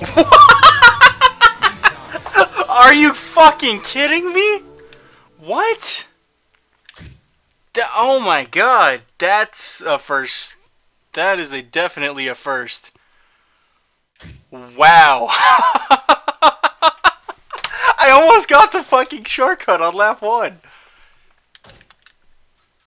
Are you fucking kidding me? What? Oh my god, that's a first. That is definitely a first. Wow. I almost got the fucking shortcut on lap 1.